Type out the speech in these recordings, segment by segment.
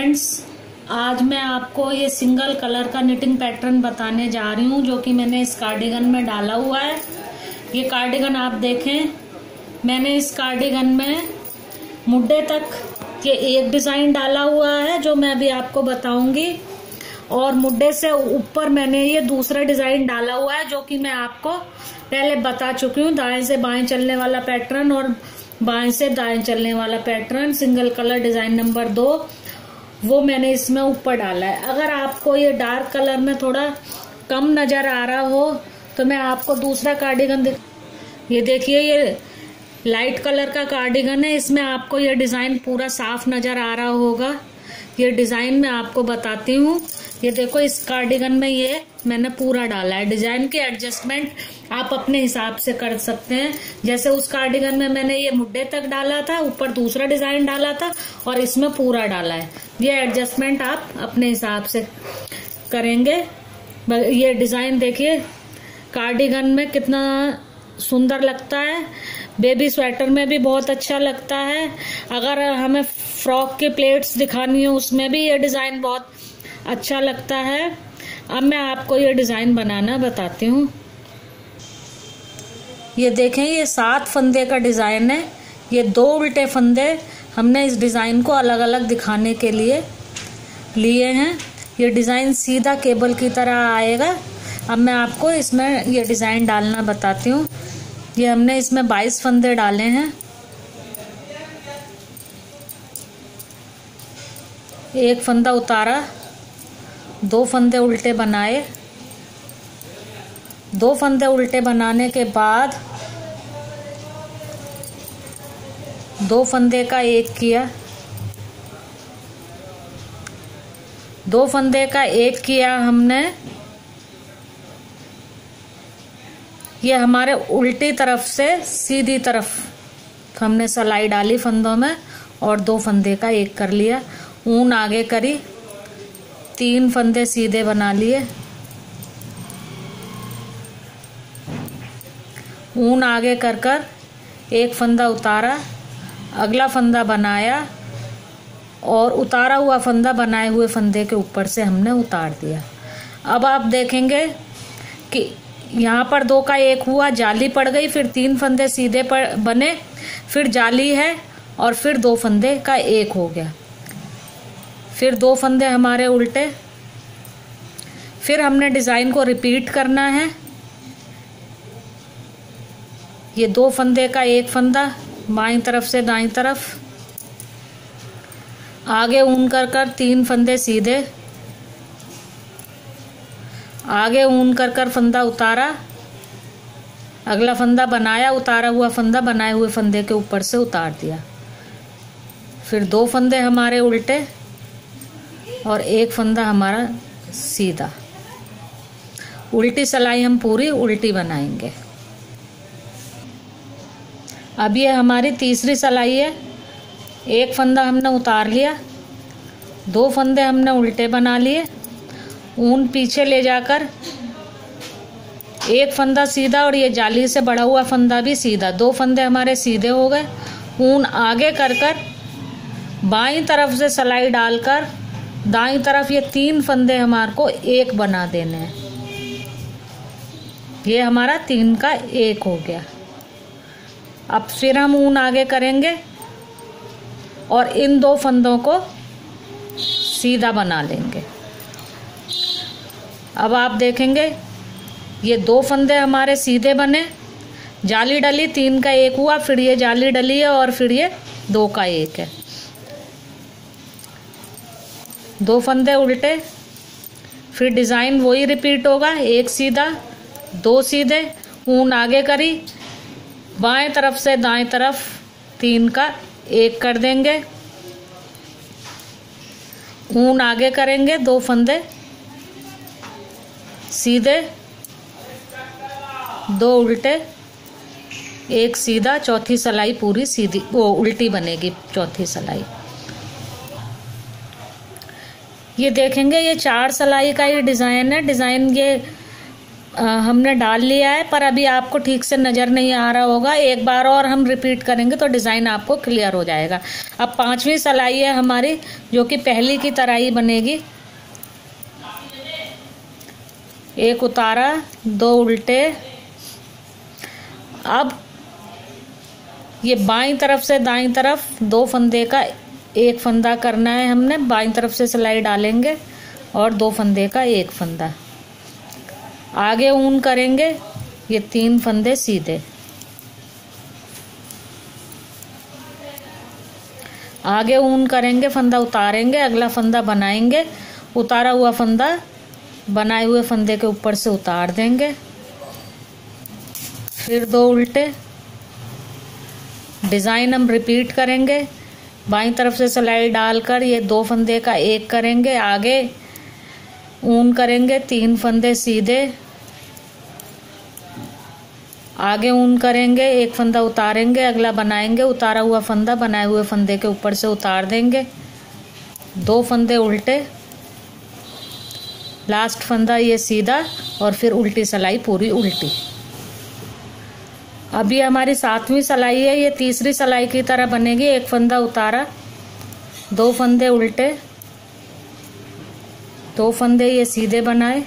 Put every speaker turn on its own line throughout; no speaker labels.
Friends, आज मैं आपको ये सिंगल कलर का निटिंग पैटर्न बताने जा रही हूँ जो कि मैंने इस कार्डिगन में डाला हुआ है। ये कार्डिगन आप देखें, मैंने इस कार्डिगन में मुड्डे तक ये एक डिजाइन डाला हुआ है जो मैं अभी आपको बताऊंगी, और मुड्डे से ऊपर मैंने ये दूसरा डिजाइन डाला हुआ है जो कि मैं आपको पहले बता चुकी हूँ। दाएं से बाएं चलने वाला पैटर्न और बाएं से दाएं चलने वाला pattern, single colour design number 2, वो मैंने इसमें ऊपर डाला है। अगर आपको ये डार्क कलर में थोड़ा कम नजर आ रहा हो तो मैं आपको दूसरा कार्डिगन ये देखिए, ये लाइट कलर का कार्डिगन है, इसमें आपको ये डिजाइन पूरा साफ नजर आ रहा होगा। ये डिजाइन मैं आपको बताती हूँ। ये देखो, इस कार्डिगन में ये मैंने पूरा डाला है। डिजाइन की एडजस्टमेंट आप अपने हिसाब से कर सकते हैं। जैसे उस कार्डिगन में मैंने ये मुड्डे तक डाला था, ऊपर दूसरा डिजाइन डाला था और इसमें पूरा डाला है। ये एडजस्टमेंट आप अपने हिसाब से करेंगे। ये डिजाइन देखिए, कार्डिगन में कितना सुंदर लगता है। बेबी स्वेटर में भी बहुत अच्छा लगता है। अगर हमें फ्रॉक के प्लेट्स दिखानी हो उसमें भी ये डिजाइन बहुत अच्छा लगता है। अब मैं आपको ये डिजाइन बनाना बताती हूँ। ये देखें, ये 7 फंदे का डिजाइन है। ये 2 उल्टे फंदे हमने इस डिजाइन को अलग अलग दिखाने के लिए लिए हैं। ये डिजाइन सीधा केबल की तरह आएगा। अब मैं आपको इसमें ये डिजाइन डालना बताती हूँ। ये हमने इसमें 22 फंदे डाले हैं। एक फंदा उतारा, 2 फंदे उल्टे बनाए। 2 फंदे उल्टे बनाने के बाद 2 फंदे का एक किया। 2 फंदे का एक किया हमने। ये हमारे उल्टी तरफ से सीधी तरफ हमने सलाई डाली फंदों में और 2 फंदे का एक कर लिया। ऊन आगे करी, 3 फंदे सीधे बना लिए। ऊन आगे कर एक फंदा उतारा, अगला फंदा बनाया और उतारा हुआ फंदा बनाए हुए फंदे के ऊपर से हमने उतार दिया। अब आप देखेंगे कि यहाँ पर 2 का 1 हुआ, जाली पड़ गई, फिर 3 फंदे सीधे बने, फिर जाली है और फिर 2 फंदे का 1 हो गया। फिर 2 फंदे हमारे उल्टे। फिर हमने डिजाइन को रिपीट करना है। ये 2 फंदे का 1 फंदा बाईं तरफ से दाईं तरफ, आगे ऊन कर 3 फंदे सीधे, आगे ऊन कर फंदा उतारा, अगला फंदा बनाया, उतारा हुआ फंदा बनाए हुए फंदे के ऊपर से उतार दिया। फिर 2 फंदे हमारे उल्टे और 1 फंदा हमारा सीधा। उल्टी सलाई हम पूरी उल्टी बनाएंगे। अब ये हमारी तीसरी सलाई है। 1 फंदा हमने उतार लिया, 2 फंदे हमने उल्टे बना लिए, ऊन पीछे ले जाकर 1 फंदा सीधा और ये जाली से बढ़ा हुआ फंदा भी सीधा। 2 फंदे हमारे सीधे हो गए। ऊन आगे कर बाईं तरफ से सलाई डालकर दाईं तरफ ये 3 फंदे हमारे को 1 बना देने हैं। ये हमारा 3 का 1 हो गया। अब फिर हम ऊन आगे करेंगे और इन 2 फंदों को सीधा बना लेंगे। अब आप देखेंगे ये 2 फंदे हमारे सीधे बने, जाली डली, 3 का 1 हुआ, फिर ये जाली डली है और फिर ये 2 का 1 है। 2 फंदे उल्टे, फिर डिजाइन वही रिपीट होगा। 1 सीधा, 2 सीधे, ऊन आगे करी, बाएं तरफ से दाएं तरफ 3 का 1 कर देंगे। ऊन आगे करेंगे, 2 फंदे सीधे, 2 उल्टे, 1 सीधा, चौथी सलाई पूरी सीधी, वो उल्टी बनेगी चौथी सलाई। ये देखेंगे, ये 4 सलाई का ये डिजाइन है। डिजाइन ये हमने डाल लिया है, पर अभी आपको ठीक से नजर नहीं आ रहा होगा। एक बार और हम रिपीट करेंगे तो डिजाइन आपको क्लियर हो जाएगा। अब 5वीं सिलाई है हमारी, जो कि पहली की तरह ही बनेगी। एक उतारा, 2 उल्टे। अब ये बाईं तरफ से दाईं तरफ 2 फंदे का 1 फंदा करना है हमने। बाईं तरफ से सिलाई डालेंगे और 2 फंदे का 1 फंदा। आगे ऊन करेंगे, ये 3 फंदे सीधे। आगे ऊन करेंगे, फंदा उतारेंगे, अगला फंदा बनाएंगे, उतारा हुआ फंदा बनाए हुए फंदे के ऊपर से उतार देंगे। फिर 2 उल्टे। डिजाइन हम रिपीट करेंगे। बाईं तरफ से सिलाई डालकर ये 2 फंदे का 1 करेंगे। आगे ऊन करेंगे, 3 फंदे सीधे। आगे ऊन करेंगे, 1 फंदा उतारेंगे, अगला बनाएंगे, उतारा हुआ फंदा बनाए हुए फंदे के ऊपर से उतार देंगे। 2 फंदे उल्टे, लास्ट फंदा ये सीधा, और फिर उल्टी सिलाई पूरी उल्टी। अब ये हमारी 7वीं सिलाई है, ये तीसरी सिलाई की तरह बनेगी। 1 फंदा उतारा, 2 फंदे उल्टे, 2 फंदे ये सीधे बनाए,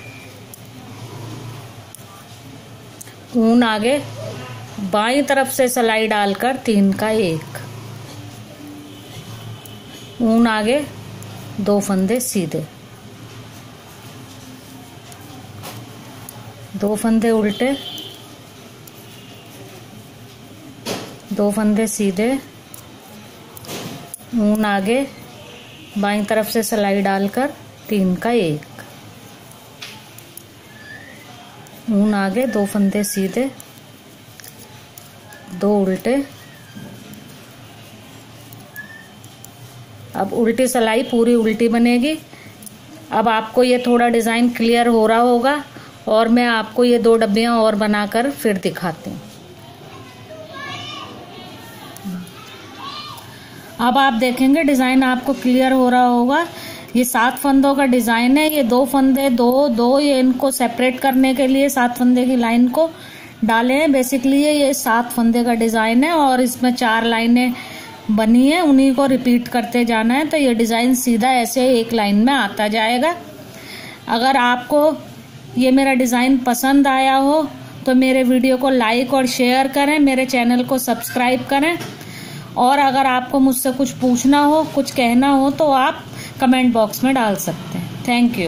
ऊन आगे, बाईं तरफ से सिलाई डालकर 3 का 1, ऊन आगे, 2 फंदे सीधे, 2 फंदे उल्टे, 2 फंदे सीधे, ऊन आगे, बाईं तरफ से सिलाई डालकर 3 का 1, ऊन आगे, 2 फंदे सीधे, 2 उल्टे। अब उल्टी सिलाई पूरी उल्टी बनेगी। अब आपको ये थोड़ा डिजाइन क्लियर हो रहा होगा, और मैं आपको ये 2 डब्बियां और बनाकर फिर दिखाती हूँ। अब आप देखेंगे डिजाइन आपको क्लियर हो रहा होगा। ये 7 फंदों का डिजाइन है। ये 2 फंदे, 2 ये इनको सेपरेट करने के लिए 7 फंदे की लाइन को डाले हैं। बेसिकली ये 7 फंदे का डिजाइन है, और इसमें 4 लाइनें बनी है, उन्हीं को रिपीट करते जाना है। तो ये डिजाइन सीधा ऐसे एक लाइन में आता जाएगा। अगर आपको ये मेरा डिजाइन पसंद आया हो तो मेरे वीडियो को लाइक और शेयर करें, मेरे चैनल को सब्सक्राइब करें, और अगर आपको मुझसे कुछ पूछना हो, कुछ कहना हो, तो आप कमेंट बॉक्स में डाल सकते हैं। Thank you.